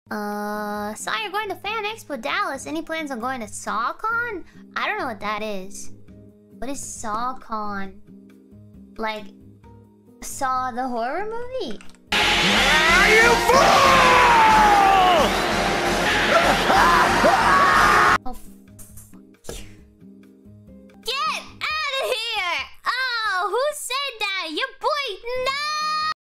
Saw you're going to Fan Expo Dallas. Any plans on going to SawCon? I don't know what that is. What is SawCon? Like, Saw the horror movie?